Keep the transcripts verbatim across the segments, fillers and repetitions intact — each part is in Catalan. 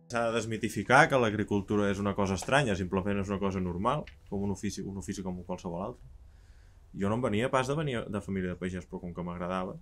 S'ha de desmitificar que l'agricultura és una cosa estranya, simplement és una cosa normal, com un ofici, un ofici com qualsevol altre. Jo no em venia pas de venir de família de pagès, però com que m'agradava.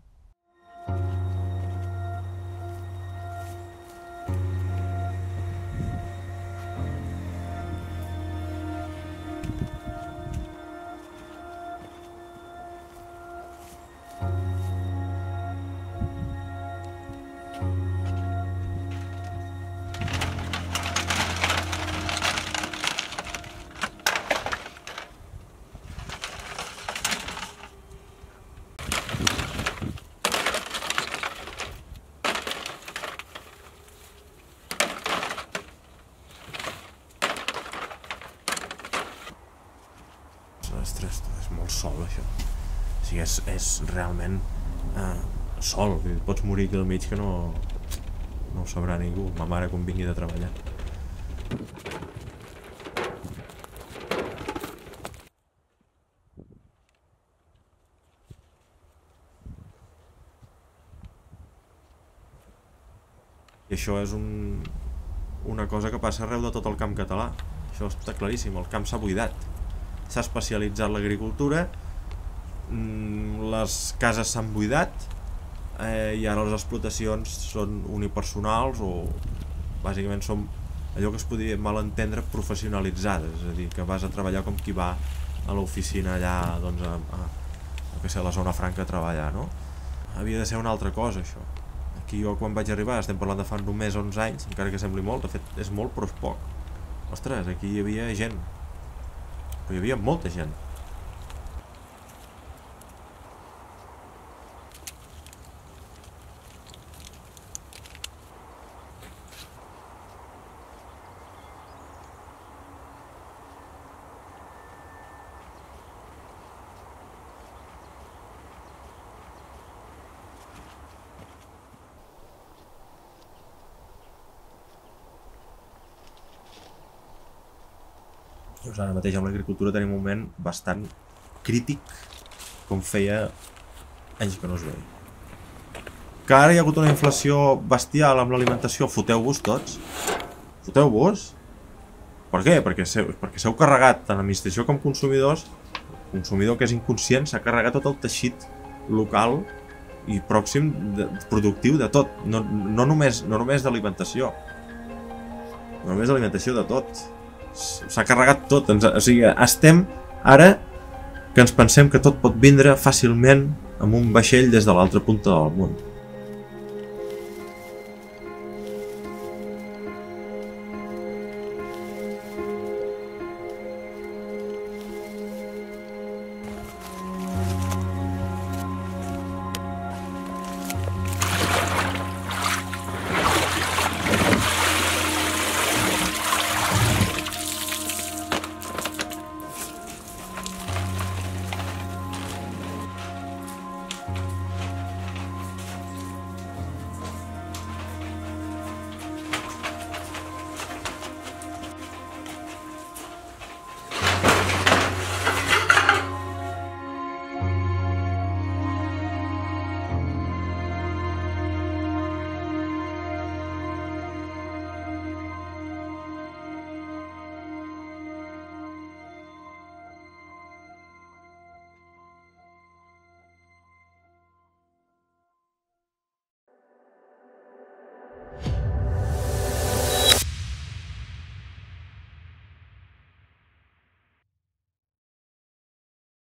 Ostres, és molt sol, això. O sigui, és, és realment eh, sol. Pots morir aquí al mig que no, no ho sabrà ningú. Ma mare quan vingui de treballar. I això és un, una cosa que passa arreu de tot el camp català. Això està claríssim, el camp s'ha buidat. S'ha especialitzat l'agricultura, les cases s'han buidat eh, i ara les explotacions són unipersonals o bàsicament són allò que es podria malentendre professionalitzades, és a dir, que vas a treballar com qui va a l'oficina allà, doncs, a, a, a, que sé, a la zona franca a treballar, no? Havia de ser una altra cosa, això. Aquí jo quan vaig arribar, estem parlant de fa només onze anys, encara que sembli molt, de fet és molt però és poc. Ostres, aquí hi havia gent. Però hi havia molta gent. Doncs ara mateix amb l'agricultura tenim un moment bastant crític, com feia anys que no es veia. Que ara hi ha hagut una inflació bestial amb l'alimentació, foteu-vos tots. Foteu-vos. Per què? Perquè s'heu perquè s'heu carregat tant administració com consumidors. El consumidor que és inconscient s'ha carregat tot el teixit local i pròxim de, productiu de tot. No, no només, no només d'alimentació. No només d'alimentació, de tot. S'ha carregat tot, ens, o sigui, estem ara que ens pensem que tot pot vindre fàcilment amb un vaixell des de l'altra punta del món.